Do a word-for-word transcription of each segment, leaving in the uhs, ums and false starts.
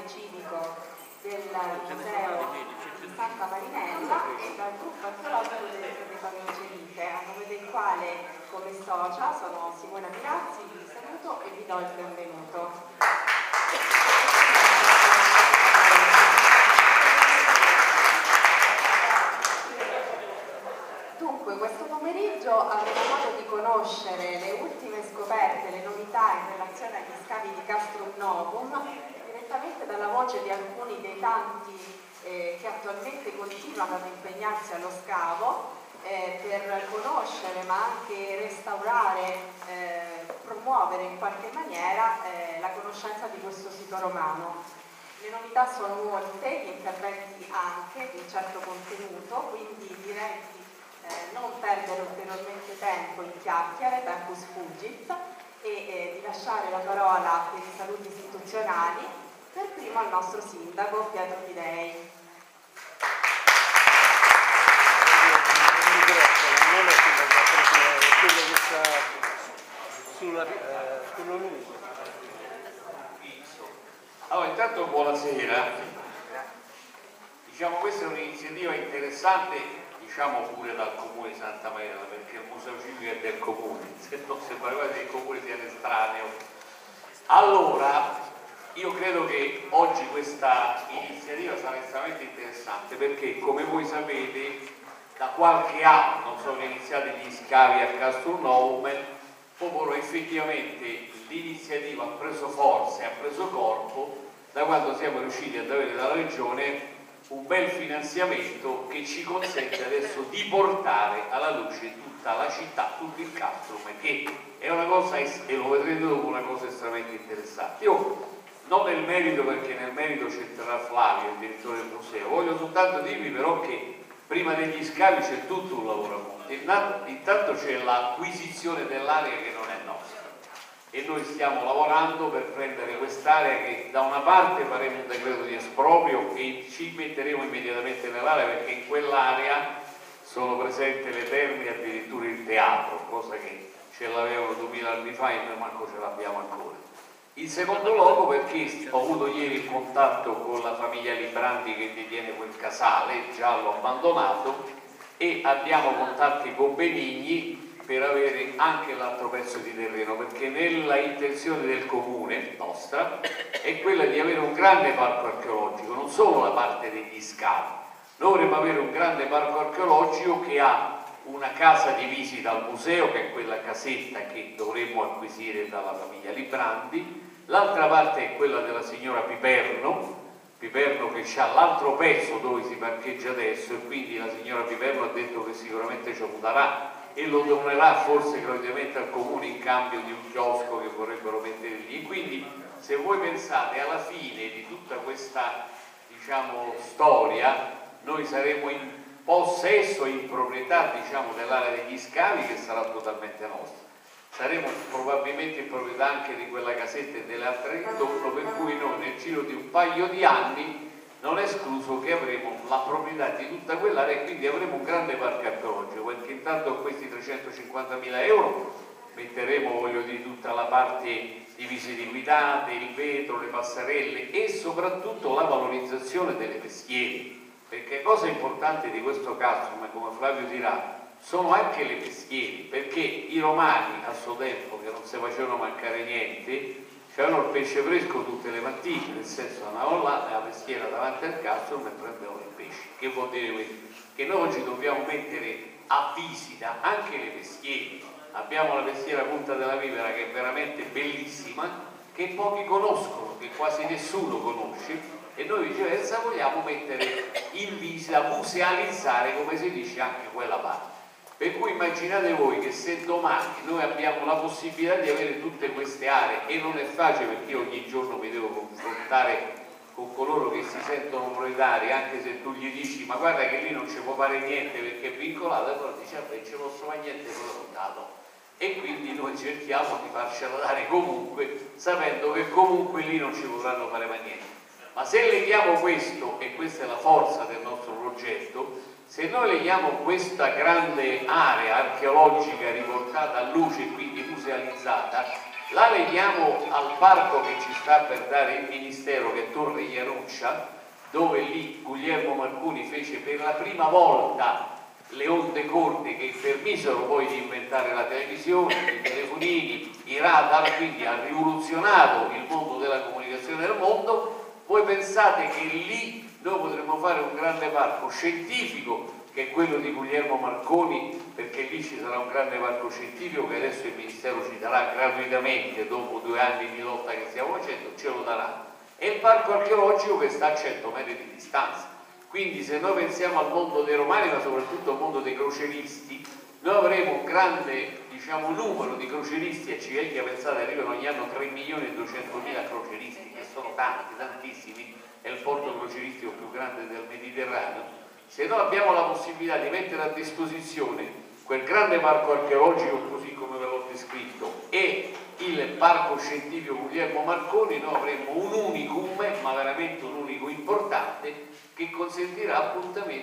sociale civico del museo di Santa Marinella e dal gruppo archeologico delle Terre Paleoceliche, a nome del quale come socia sono Simona Mirazzi, vi saluto e vi do il benvenuto. Dunque, questo pomeriggio avremo modo di conoscere le ultime scoperte, le novità in relazione agli scavi di Castrum Novum, direttamente dalla voce di alcuni dei tanti eh, che attualmente continuano ad impegnarsi allo scavo eh, per conoscere ma anche restaurare, eh, promuovere in qualche maniera eh, la conoscenza di questo sito romano. Le novità sono molte, gli interventi anche di un certo contenuto, quindi direi di Eh, non perdere ulteriormente tempo in chiacchiere, tempus fugit, e eh, di lasciare la parola per i saluti istituzionali per primo al nostro sindaco Pietro Fidei. Allora, intanto buonasera. Diciamo, questa è un'iniziativa interessante, diciamo pure dal Comune di Santa Marinella, perché il Museo Civico è del Comune, se non sembra quasi che il Comune sia estraneo. Allora, io credo che oggi questa iniziativa sarà estremamente interessante, perché come voi sapete da qualche anno sono iniziati gli scavi a Castrum Novum, proprio effettivamente l'iniziativa ha preso forza e ha preso corpo da quando siamo riusciti ad avere dalla Regione un bel finanziamento che ci consente adesso di portare alla luce tutta la città, tutto il Castrum, che è una cosa, e lo vedrete dopo, una cosa estremamente interessante. Io non nel merito, perché nel merito c'entrerà Flavio, il direttore del museo, voglio soltanto dirvi però che prima degli scavi c'è tutto un lavoro a monte. Intanto c'è l'acquisizione dell'area che non è nostra e noi stiamo lavorando per prendere quest'area, che da una parte faremo un decreto di esproprio e ci metteremo immediatamente nell'area, perché in quell'area sono presenti le terme e addirittura il teatro, cosa che ce l'avevano duemila anni fa e noi manco ce l'abbiamo ancora. In secondo luogo perché ho avuto ieri il contatto con la famiglia Librandi che detiene quel casale giallo abbandonato e abbiamo contatti con Benigni per avere anche l'altro pezzo di terreno, perché nella intenzione del comune nostra è quella di avere un grande parco archeologico, non solo la parte degli scavi. Noi vorremmo avere un grande parco archeologico che ha una casa di visita al museo, che è quella casetta che dovremmo acquisire dalla famiglia Librandi, l'altra parte è quella della signora Piperno, Piperno che ha l'altro pezzo dove si parcheggia adesso, e quindi la signora Piperno ha detto che sicuramente ce lo darà e lo donerà forse gratuitamente al comune in cambio di un chiosco che vorrebbero mettere lì. Quindi se voi pensate alla fine di tutta questa, diciamo, storia, noi saremo in possesso e in proprietà, diciamo, dell'area degli scavi, che sarà totalmente nostra. Saremo probabilmente in proprietà anche di quella casetta e delle altre intorno, per cui noi nel giro di un paio di anni non è escluso che avremo la proprietà di tutta quell'area e quindi avremo un grande parco archeologico, perché intanto con questi trecentocinquantamila euro metteremo, voglio dire, tutta la parte di visite guidate, il vetro, le passerelle e soprattutto la valorizzazione delle peschiere, perché cosa importante di questo Castrum, come Flavio dirà, sono anche le peschiere, perché i romani a suo tempo, che non si facevano mancare niente, c'erano il pesce fresco tutte le mattine, nel senso andavano là nella peschiera davanti al Castrum e prendevano il pesce. Che vuol dire questo? Che noi oggi dobbiamo mettere a visita anche le peschiere. Abbiamo la peschiera Punta della Vipera, che è veramente bellissima, che pochi conoscono, che quasi nessuno conosce, e noi viceversa vogliamo mettere in visita, musealizzare, come si dice, anche quella parte. Per cui immaginate voi che se domani noi abbiamo la possibilità di avere tutte queste aree, e non è facile perché io ogni giorno mi devo confrontare con coloro che si sentono proprietari, anche se tu gli dici ma guarda che lì non ci può fare niente perché è vincolato, allora dice vabbè non ci posso fare niente, però l'ho dato. E quindi noi cerchiamo di farcela dare comunque, sapendo che comunque lì non ci potranno fare mai niente. Ma se leghiamo questo, e questa è la forza del nostro progetto, se noi leghiamo questa grande area archeologica riportata a luce e quindi musealizzata, la leghiamo al parco che ci sta per dare il Ministero, che è Torre Iaruccia, dove lì Guglielmo Marconi fece per la prima volta le onde corte che permisero poi di inventare la televisione, i telefonini, i radar, quindi ha rivoluzionato il mondo della comunicazione nel mondo. Voi pensate che lì noi potremmo fare un grande parco scientifico, che è quello di Guglielmo Marconi, perché lì ci sarà un grande parco scientifico che adesso il Ministero ci darà gratuitamente, dopo due anni di lotta che stiamo facendo, ce lo darà, e il parco archeologico che sta a cento metri di distanza. Quindi se noi pensiamo al mondo dei romani, ma soprattutto al mondo dei croceristi, noi avremo un grande, diciamo, numero di croceristi a Civiglia. Pensate, arrivano ogni anno tre milioni e duecentomila croceristi, che sono tanti, tantissimi, è il porto croceristico più grande del Mediterraneo. Se noi abbiamo la possibilità di mettere a disposizione quel grande parco archeologico, così come ve l'ho descritto, e il parco scientifico Guglielmo Marconi, noi avremo un unicum, ma veramente un unico importante, che consentirà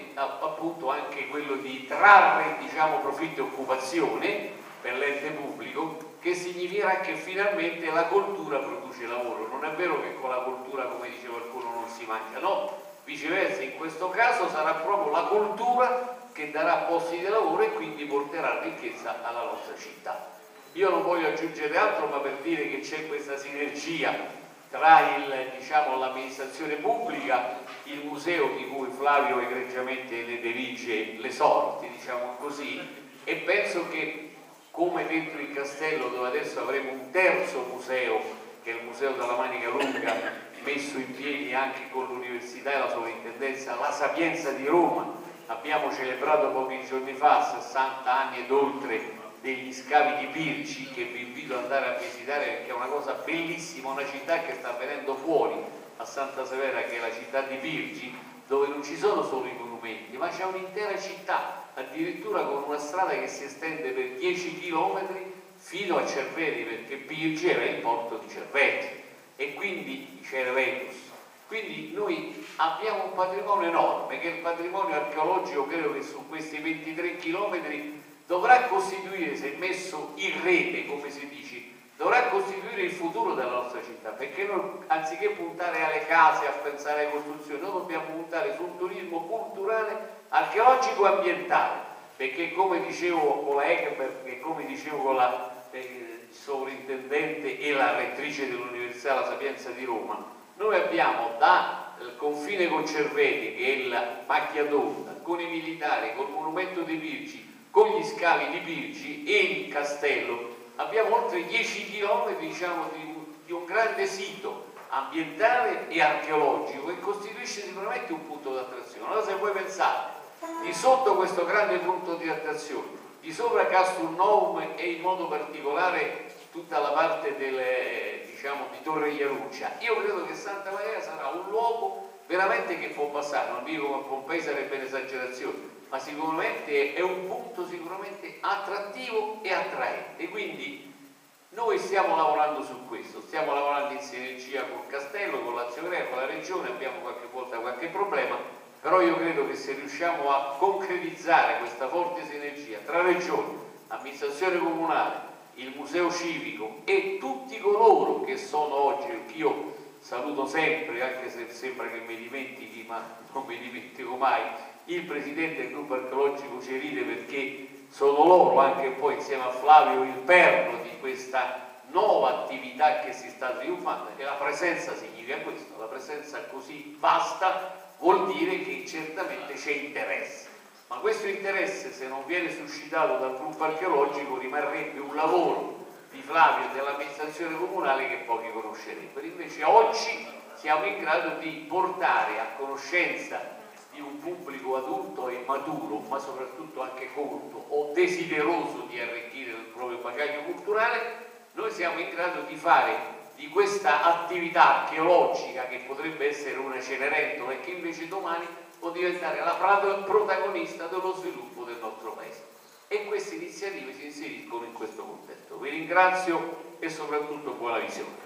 appunto anche quello di trarre, diciamo, profitto e occupazione per l'ente pubblico, che significherà che finalmente la cultura produce lavoro. Non è vero che con la cultura, come dice qualcuno, non si mangia, no, viceversa, in questo caso sarà proprio la cultura che darà posti di lavoro e quindi porterà ricchezza alla nostra città. Io non voglio aggiungere altro, ma per dire che c'è questa sinergia tra il, diciamo, l'amministrazione pubblica, il museo di cui Flavio egregiamente ne dirige le sorti, diciamo così, e penso che, come dentro il castello, dove adesso avremo un terzo museo, che è il Museo della Manica Lunga, messo in piedi anche con l'Università e la Sovrintendenza, la Sapienza di Roma, abbiamo celebrato pochi giorni fa, sessanta anni ed oltre, degli scavi di Birgi, che vi invito ad andare a visitare perché è una cosa bellissima, una città che sta venendo fuori a Santa Severa, che è la città di Birgi, dove non ci sono solo i monumenti, ma c'è un'intera città, addirittura con una strada che si estende per dieci chilometri fino a Cerveti, perché Birgi era il porto di Cerveti e quindi Cervetus. Quindi noi abbiamo un patrimonio enorme, che è il patrimonio archeologico. Credo che su questi ventitré chilometri dovrà costituire, se messo in rete, come si dice, dovrà costituire il futuro della nostra città, perché noi, anziché puntare alle case, a pensare alle costruzioni, noi dobbiamo puntare sul turismo culturale, archeologico e ambientale, perché come dicevo con la Egbert e come dicevo con la eh, sovrintendente e la rettrice dell'Università La Sapienza di Roma, noi abbiamo dal confine con Cerveti, che è la macchia d'onda, con i militari, col monumento dei Birgi, con gli scavi di Birgi e il castello, abbiamo oltre dieci chilometri, diciamo, di, di un grande sito ambientale e archeologico che costituisce sicuramente un punto di attrazione. Allora, se voi pensate, di sotto questo grande punto di attrazione, di sopra Castrum Novum e in modo particolare tutta la parte delle, diciamo, di Torre Iaruccia, io credo che Santa Maria sarà un luogo veramente che può passare, non dico che a Pompei sarebbe un'esagerazione, ma sicuramente è un punto sicuramente attrattivo e attraente. Quindi noi stiamo lavorando su questo, stiamo lavorando in sinergia col Castello, con l'Azio Greco, con la Regione, abbiamo qualche volta qualche problema, però io credo che se riusciamo a concretizzare questa forte sinergia tra Regione, amministrazione comunale, il museo civico e tutti coloro che sono oggi, perché io saluto sempre, anche se sembra che mi dimentichi, ma non mi dimentico mai, il presidente del gruppo archeologico Ceride, perché sono loro, anche poi insieme a Flavio, il perno di questa nuova attività che si sta sviluppando, e la presenza significa questo, la presenza così vasta vuol dire che certamente c'è interesse, ma questo interesse, se non viene suscitato dal gruppo archeologico, rimarrebbe un lavoro di Flavio e dell'amministrazione comunale che pochi conoscerebbero. Invece oggi siamo in grado di portare a conoscenza di un pubblico adulto e maturo, ma soprattutto anche colto o desideroso di arricchire il proprio bagaglio culturale, noi siamo in grado di fare di questa attività archeologica, che potrebbe essere una Cenerentola e che invece domani può diventare la protagonista dello sviluppo del nostro paese. E queste iniziative si inseriscono in questo contesto. Vi ringrazio e soprattutto buona visione.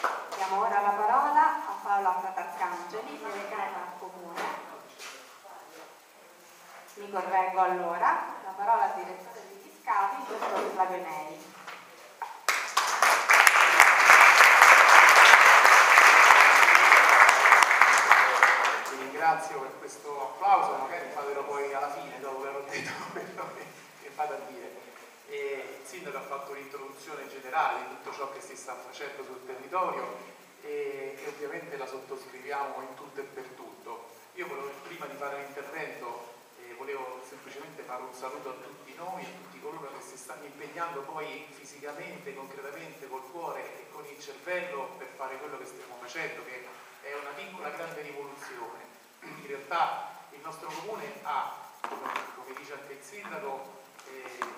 Diamo ora la parola a Paola Fratarcangeli, delegata al Comune. Flavio Nei. Vi ringrazio per questo applauso, magari fatelo poi alla fine, dopo che avrò detto quello che, che vado a dire. E il sindaco ha fatto un'introduzione generale di tutto ciò che si sta facendo sul territorio e, e ovviamente la sottoscriviamo in tutto e per tutto. Io volevo, prima di fare l'intervento, eh, volevo semplicemente fare un saluto a tutti noi, a tutti coloro che si stanno impegnando poi fisicamente, concretamente, col cuore e con il cervello per fare quello che stiamo facendo, che è una piccola grande rivoluzione. In realtà il nostro comune ha, come dice anche il sindaco, eh,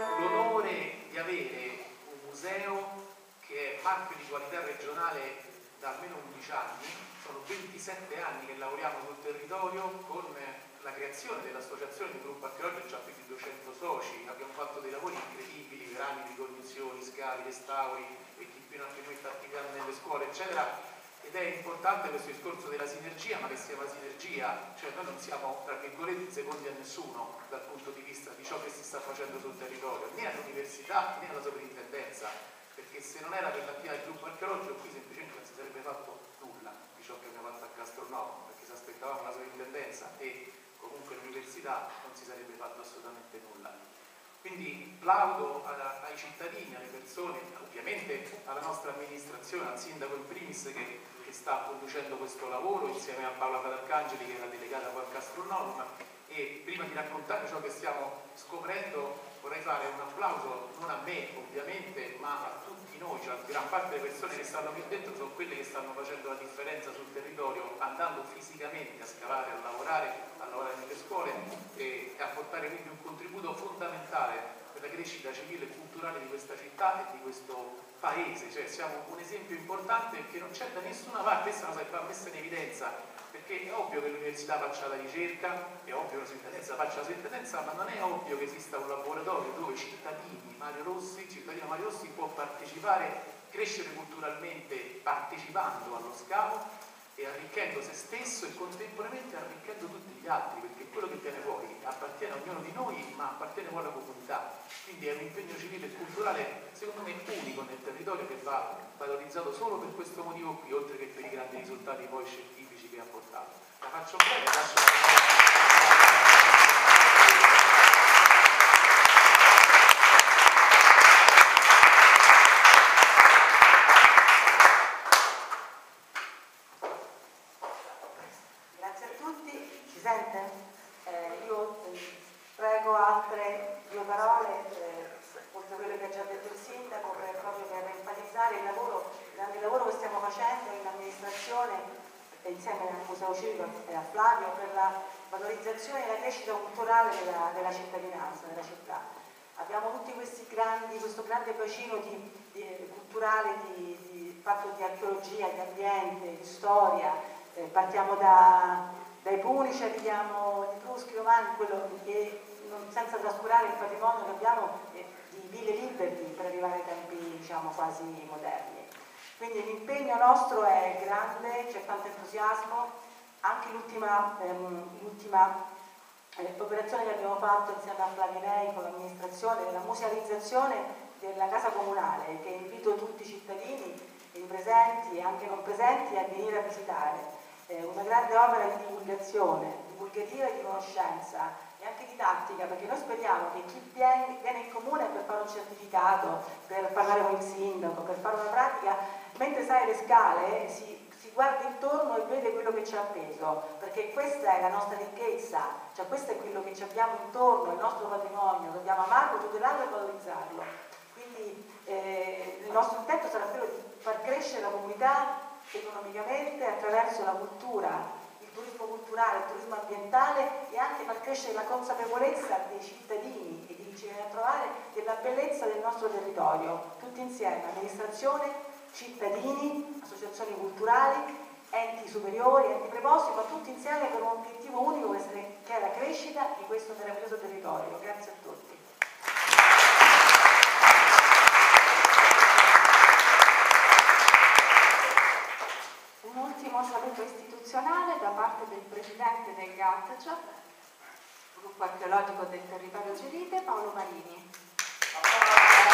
l'onore di avere un museo che è marchio di qualità regionale da almeno undici anni. Sono ventisette anni che lavoriamo sul territorio con la creazione dell'associazione di gruppo archeologico, già più di duecento soci, abbiamo fatto dei lavori incredibili, grandi ricognizioni, scavi, restauri, e chi più ne ha più mette attività nelle scuole, eccetera. Ed è importante questo discorso della sinergia, ma che sia una sinergia, cioè noi non siamo, tra virgolette, secondi a nessuno dal punto di vista di ciò che si sta facendo sul territorio, né all'università né alla sovrintendenza, perché se non era per l'attività del gruppo archeologico qui semplicemente non si sarebbe fatto nulla di ciò che abbiamo fatto a Castronovo, perché se aspettavamo la sovrintendenza e comunque l'università non si sarebbe fatto assolutamente nulla. Quindi plaudo a, ai cittadini, alle persone, ovviamente alla nostra amministrazione, al sindaco in primis che, che sta conducendo questo lavoro insieme a Paola Patarcangeli che è la delegata qua a Castronovo. E prima di raccontare ciò che stiamo scoprendo vorrei fare un applauso non a me ovviamente ma a tutti noi, cioè a gran parte delle persone che stanno qui dentro sono quelle che stanno facendo la differenza sul territorio, andando fisicamente a scavare, a lavorare, a lavorare nelle scuole e a portare quindi un contributo fondamentale per la crescita civile e culturale di questa città e di questo paese. Cioè siamo un esempio importante perché non c'è da nessuna parte, questa è una cosa che va messa in evidenza, perché è ovvio che l'università faccia la ricerca, è ovvio che la sovrintendenza faccia la sovrintendenza, ma non è ovvio che esista un laboratorio dove cittadini Mario Rossi, il cittadino Mario Rossi può partecipare, crescere culturalmente partecipando allo scavo e arricchendo se stesso e contemporaneamente arricchendo tutti gli altri, perché quello che viene fuori appartiene a ognuno di noi, ma appartiene poi alla comunità. Quindi è un impegno civile e culturale, secondo me, unico nel territorio che va valorizzato solo per questo motivo qui, oltre che per i grandi risultati poi scientifici che ha portato. La faccio breve, lascio la parola. Grazie a tutti, si sente? Eh, io eh, prego altre due parole, eh, oltre a quello che ha già detto il sindaco, per, proprio per enfatizzare il lavoro, il grande lavoro che stiamo facendo in amministrazione insieme al Museo Civico e a Flavio per la valorizzazione e la crescita culturale della, della cittadinanza, della città. Abbiamo tutti questi grandi, questo grande bacino di, di, culturale di, di, fatto di archeologia, di ambiente, di storia. Eh, partiamo da, dai Punici, arriviamo agli Etruschi, Romani, quello che, non, senza trascurare il patrimonio che abbiamo eh, di ville liberty per arrivare ai tempi diciamo quasi moderni. Quindi l'impegno nostro è grande, c'è tanto entusiasmo, anche l'ultima ehm, eh, operazione che abbiamo fatto insieme a Flavio Nei con l'amministrazione della musealizzazione della casa comunale, che invito tutti i cittadini, i presenti e anche non presenti a venire a visitare. Eh, una grande opera di divulgazione, divulgativa e di conoscenza e anche didattica, perché noi speriamo che chi viene, viene in comune per fare un certificato, per parlare con il sindaco, per fare una pratica, mentre sale le scale si, si guarda intorno e vede quello che ci ha appeso, perché questa è la nostra ricchezza, cioè questo è quello che ci abbiamo intorno, il nostro patrimonio, dobbiamo amarlo, tutelarlo e valorizzarlo. Quindi eh, il nostro intento sarà quello di far crescere la comunità economicamente attraverso la cultura, il turismo culturale, il turismo ambientale e anche far crescere la consapevolezza dei cittadini e di chi ci viene a trovare della bellezza del nostro territorio, tutti insieme, amministrazione, cittadini, associazioni culturali, enti superiori, enti preposti, ma tutti insieme per un obiettivo unico che è la crescita di questo meraviglioso territorio. Grazie a tutti. Un ultimo saluto istituzionale da parte del presidente del GATC, Gruppo Archeologico del Territorio Gelide, Paolo Marini.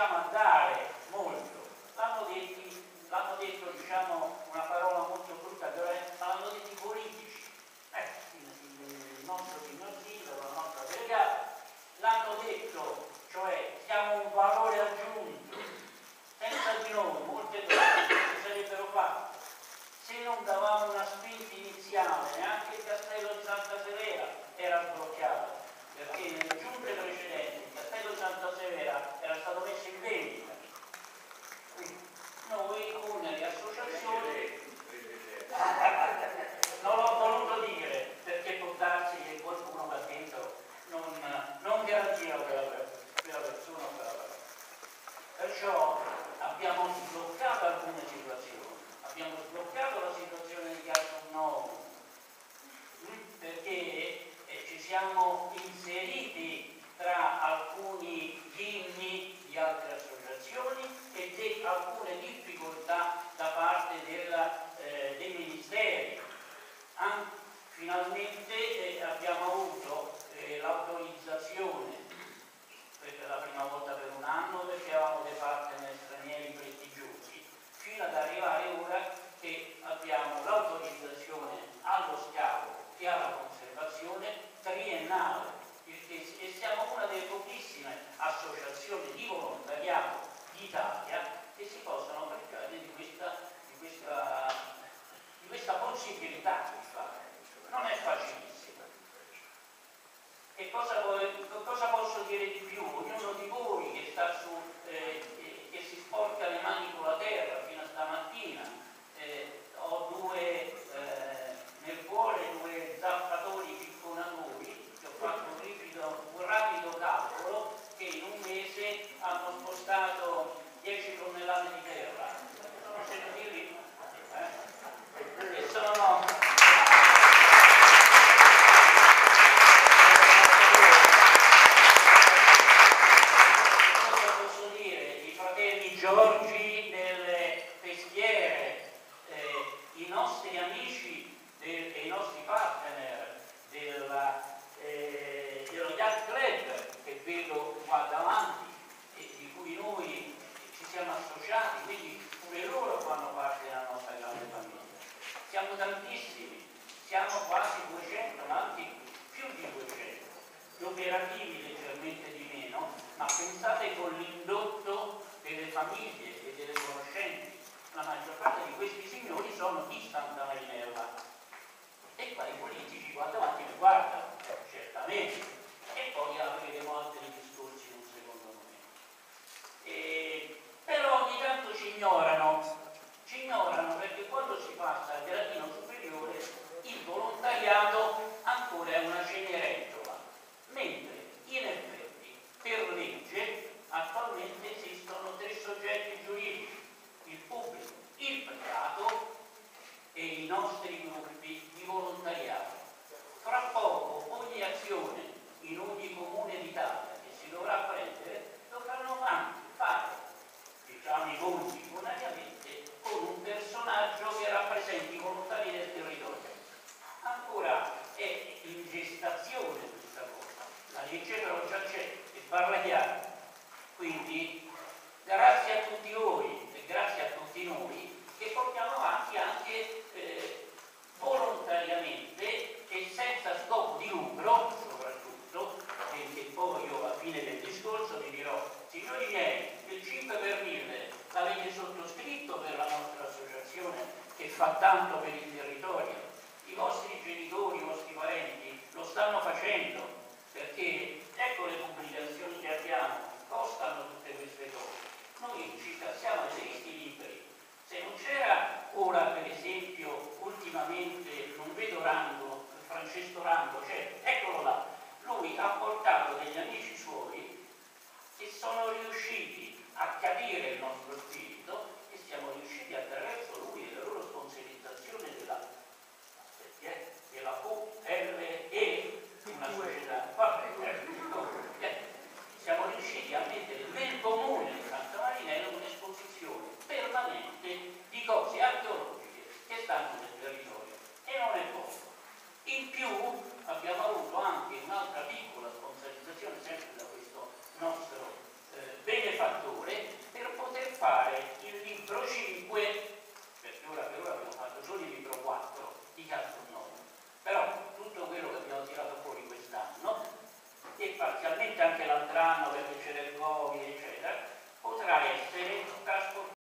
riusciamo a dare molto. L'hanno detto, l'hanno detto diciamo, una parola molto brutta, però l'hanno detto i politici. Eh, il nostro signor sindaco, la nostra delegata, l'hanno detto, cioè siamo un valore aggiunto. Senza di noi molte cose non si sarebbero fatte. Se non davamo una spinta iniziale, neanche il castello di Santa Severa era sbloccato, perché nelle giunte precedenti il castello di Santa Severa era stato messo in vendita. Quindi noi con le associazioni non l'ho voluto dire perché può darsi che qualcuno là dentro non, non garantiva quella, quella persona o quella persona. Perciò abbiamo sbloccato alcune situazioni, abbiamo sbloccato la situazione di Castelnuovo perché eh, ci siamo inseriti tra alcuni inni di altre associazioni e di alcune difficoltà da parte della, eh, dei ministeri. An finalmente eh, abbiamo avuto eh, l'autorizzazione per la prima volta per un anno perché avevamo dei partner stranieri prestigiosi, fino ad arrivare ora che abbiamo l'autorizzazione allo scavo e alla conservazione triennale, e siamo una delle pochissime associazioni di volontariato d'Italia che si possono pregare di questa, di, questa, di questa possibilità di fare. Non è facilissimo. E cosa, cosa posso dire di più? Ognuno di voi che sta su, eh, che si sporca le mani con la terra fino a stamattina, eh, ho due eh, nel cuore due zappatori picconatori che ho fatto un, ripido, un rapido calcolo che in un mese hanno spostato dieci tonnellate di terra. Sono seduti lì eh? E sono Giorgi delle peschiere, eh, i nostri amici del, e i nostri partner della, eh, dello Yacht Club che vedo qua davanti e di cui noi ci siamo associati, quindi pure loro fanno parte della nostra grande famiglia. Siamo tantissimi, siamo quasi duecento, ma anche più di duecento, gli operativi leggermente di meno, ma pensate con l'indotto delle famiglie e delle conoscenti. La maggior parte di questi signori sono di Santa Marinella e qua i politici qua davanti mi guardano, certamente, e poi apriremo altri discorsi in un secondo momento. E, però ogni tanto ci ignorano, ci ignorano perché quando si passa al gradino superiore il volontariato ancora è una cenerentola, mentre in effetti per legge attualmente esistono tre soggetti giuridici, il pubblico, il privato e i nostri gruppi di volontariato. Fra poco ogni azione in ogni comune d'Italia che si dovrà prendere dovranno anche fare, diciamo, i conti bonariamente con un personaggio che rappresenti i volontari del territorio. Ancora è in gestazione questa cosa, la legge però già c'è e parla chiaro. Quindi grazie a tutti voi e grazie a tutti noi che portiamo avanti anche eh, volontariamente e senza scopo di lucro soprattutto, perché poi io alla fine del discorso vi dirò, signori miei, il cinque per mille l'avete sottoscritto per la nostra associazione che fa tanto per il territorio, i vostri genitori, i vostri parenti lo stanno facendo, perché ecco le pubblicazioni che abbiamo costano tutte queste cose. Noi ci tassiamo dei rischi liberi. Se non c'era ora, per esempio, ultimamente, non vedo Rango, Francesco Rango, cioè, eccolo là, lui ha portato degli amici suoi che sono riusciti a capire il nostro spirito e siamo riusciti attraverso lui e la loro sponsorizzazione della, della U L E, una società, vabbè, siamo riusciti a mettere nel comune di Santa Marinella un'esposizione permanente di cose archeologiche che stanno nel territorio e non è poco. In più abbiamo avuto anche un'altra piccola sponsorizzazione sempre da questo nostro eh, benefattore ricorderanno perché